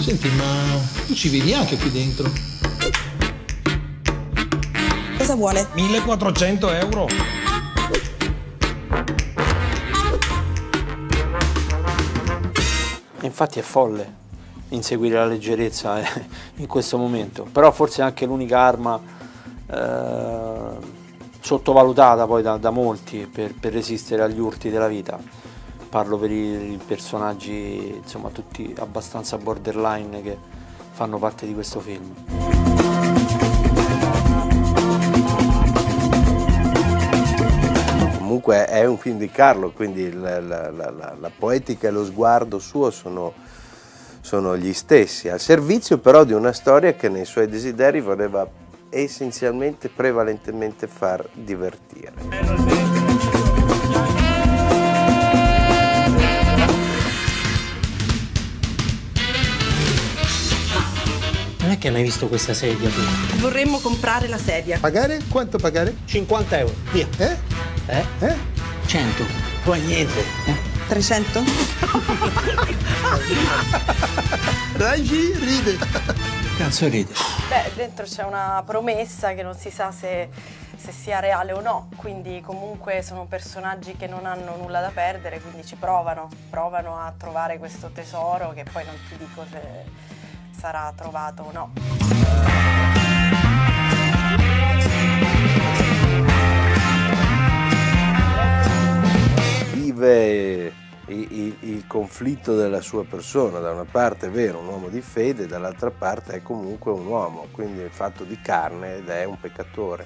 Senti, ma tu ci vivi anche qui dentro? Cosa vuole? 1400 euro. Infatti è folle inseguire la leggerezza in questo momento, però forse è anche l'unica arma sottovalutata poi da molti per resistere agli urti della vita. Parlo per i personaggi, insomma, tutti abbastanza borderline che fanno parte di questo film. Comunque è un film di Carlo, quindi la poetica e lo sguardo suo sono gli stessi, al servizio però di una storia che nei suoi desideri voleva essenzialmente, prevalentemente far divertire. Non è che hai mai visto questa sedia tu? Vorremmo comprare la sedia. Pagare? Quanto pagare? 50 euro, via. 100. Poi niente. 300? Raggi ride. Cazzo ride. Beh, dentro c'è una promessa che non si sa se sia reale o no, quindi comunque sono personaggi che non hanno nulla da perdere, quindi ci provano a trovare questo tesoro che poi non ti dico se sarà trovato o no. Vive il conflitto della sua persona, da una parte è vero un uomo di fede, dall'altra parte è comunque un uomo, quindi è fatto di carne ed è un peccatore.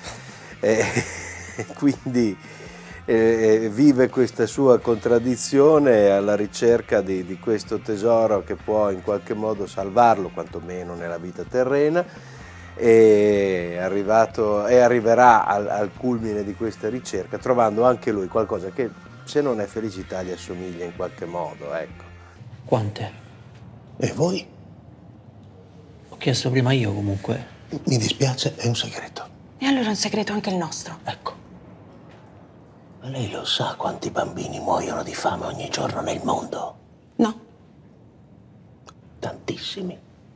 Quindi vive questa sua contraddizione alla ricerca di questo tesoro che può in qualche modo salvarlo, quantomeno nella vita terrena, e arriverà al culmine di questa ricerca trovando anche lui qualcosa che, se non è felicità, gli assomiglia in qualche modo, ecco. Quante? E voi? Ho chiesto prima io comunque. Mi dispiace, è un segreto. E allora è un segreto anche il nostro. Ecco. Ma lei lo sa quanti bambini muoiono di fame ogni giorno nel mondo? No. Tantissimi.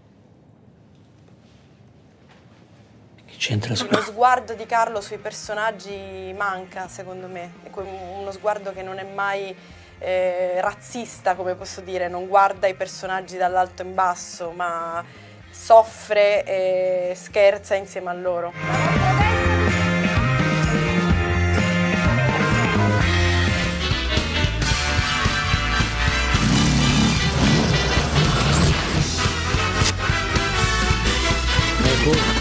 Che c'entra Lo sguardo di Carlo sui personaggi manca, secondo me, uno sguardo che non è mai razzista, come posso dire, non guarda i personaggi dall'alto in basso, ma soffre e scherza insieme a loro. Ecco.